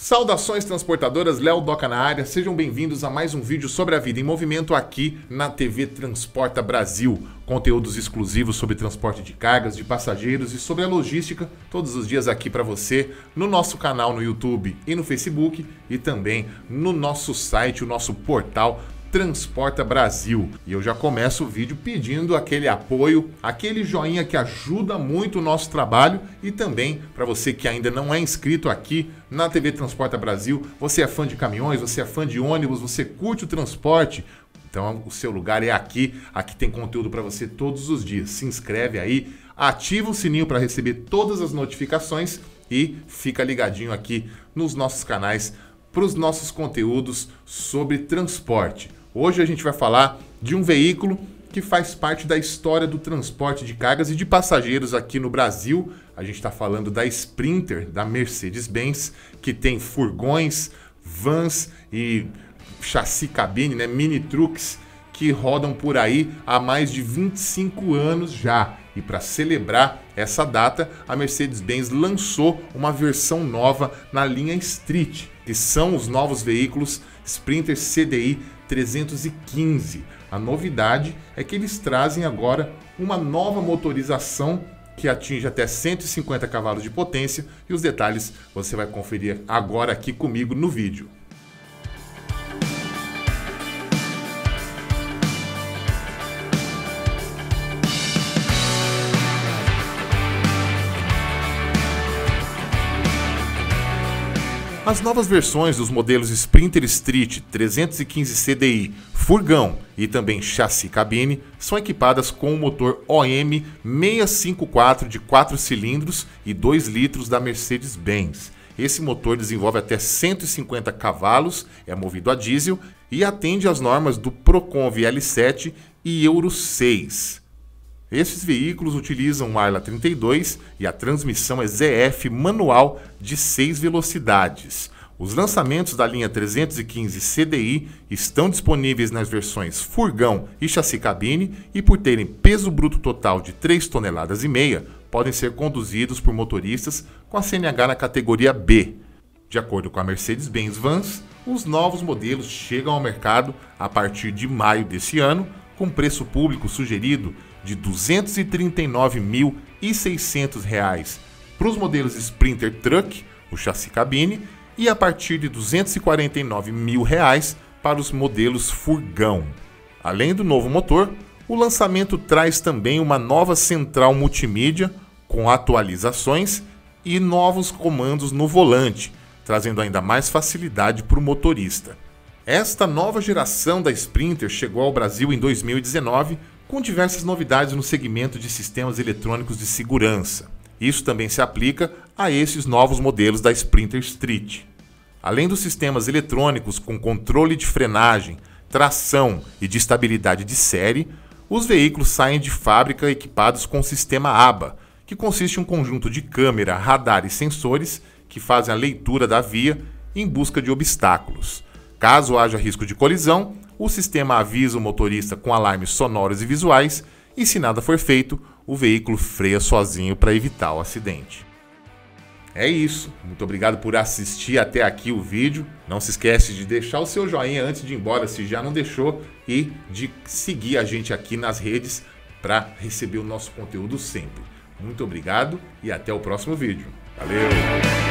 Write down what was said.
Saudações transportadoras, Léo Doca na área, sejam bem-vindos a mais um vídeo sobre a vida em movimento aqui na TV Transporta Brasil. Conteúdos exclusivos sobre transporte de cargas, de passageiros e sobre a logística, todos os dias aqui para você, no nosso canal no YouTube e no Facebook e também no nosso site, o nosso portal Transporta Brasil. E eu já começo o vídeo pedindo aquele apoio, aquele joinha que ajuda muito o nosso trabalho e também para você que ainda não é inscrito aqui na TV Transporta Brasil, você é fã de caminhões, você é fã de ônibus, você curte o transporte, então o seu lugar é aqui, aqui tem conteúdo para você todos os dias. Se inscreve aí, ativa o sininho para receber todas as notificações e fica ligadinho aqui nos nossos canais para os nossos conteúdos sobre transporte. Hoje a gente vai falar de um veículo que faz parte da história do transporte de cargas e de passageiros aqui no Brasil. A gente está falando da Sprinter, da Mercedes-Benz, que tem furgões, vans e chassi cabine, né, mini trucks, que rodam por aí há mais de 25 anos já. E para celebrar essa data, a Mercedes-Benz lançou uma versão nova na linha Street, que são os novos veículos Sprinter CDI 315. A novidade é que eles trazem agora uma nova motorização que atinge até 150 cavalos de potência e os detalhes você vai conferir agora aqui comigo no vídeo. As novas versões dos modelos Sprinter Street 315 CDI, furgão e também chassi cabine são equipadas com o motor OM 654 de 4 cilindros e 2 litros da Mercedes-Benz. Esse motor desenvolve até 150 cavalos, é movido a diesel e atende às normas do Procon VL7 e Euro 6. Esses veículos utilizam o Arla 32 e a transmissão é ZF manual de 6 velocidades. Os lançamentos da linha 315 CDI estão disponíveis nas versões furgão e chassi cabine e por terem peso bruto total de 3,5 toneladas, podem ser conduzidos por motoristas com a CNH na categoria B. De acordo com a Mercedes-Benz Vans, os novos modelos chegam ao mercado a partir de maio desse ano, com preço público sugerido de R$ 239.600 para os modelos Sprinter Truck, o chassi cabine, e a partir de R$ 249.000 para os modelos furgão. Além do novo motor, o lançamento traz também uma nova central multimídia com atualizações e novos comandos no volante, trazendo ainda mais facilidade para o motorista. Esta nova geração da Sprinter chegou ao Brasil em 2019 com diversas novidades no segmento de sistemas eletrônicos de segurança. Isso também se aplica a esses novos modelos da Sprinter Street. Além dos sistemas eletrônicos com controle de frenagem, tração e de estabilidade de série, os veículos saem de fábrica equipados com o sistema ABA, que consiste em um conjunto de câmera, radar e sensores que fazem a leitura da via em busca de obstáculos. Caso haja risco de colisão, o sistema avisa o motorista com alarmes sonoros e visuais e, se nada for feito, o veículo freia sozinho para evitar o acidente. É isso. Muito obrigado por assistir até aqui o vídeo. Não se esquece de deixar o seu joinha antes de ir embora, se já não deixou, e de seguir a gente aqui nas redes para receber o nosso conteúdo sempre. Muito obrigado e até o próximo vídeo. Valeu!